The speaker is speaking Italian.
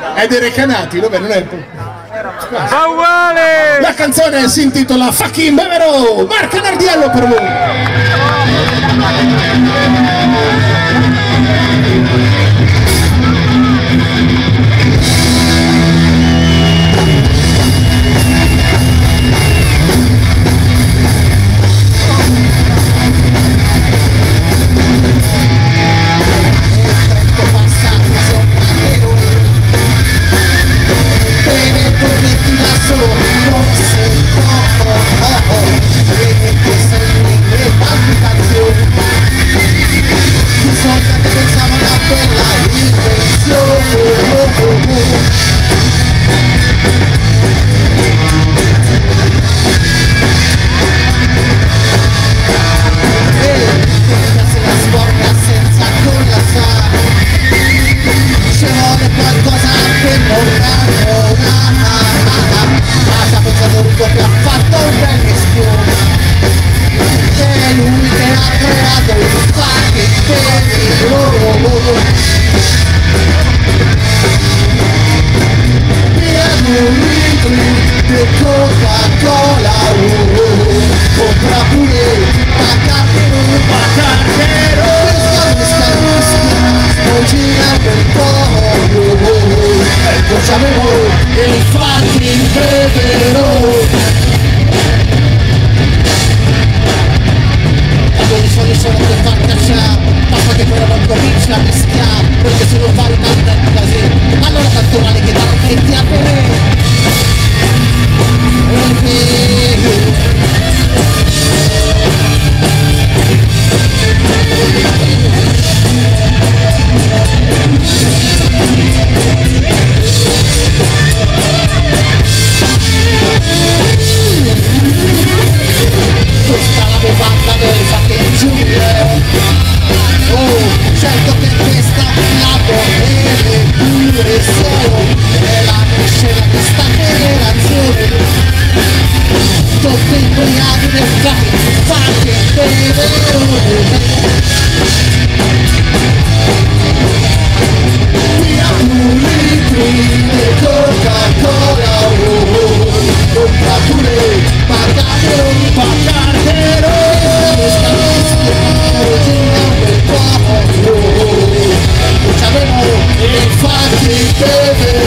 È dei Recanati, dov'è? Non è... Ma uguale! La canzone si intitola Fucking Bevero! Marca Nardiello per voi! Coca-Cola, compra pure Bacardero, non gira per poco, ecco c'avevo il fucking Bevero. Sono per far cacciare, basta che però non cominci a mischiare, perché se non fai tanta casino, allora tanto vale che da metti a bere. Questa la bevanda del fucking Giulio. Oh, certo che questa la vorrei pure solo, è la scena di sta generazione. Tutti imbriachi nel fucking Bevero. Via litri di Coca-Cola, compra pure Bacardero, c'avevo il fucking Bevero.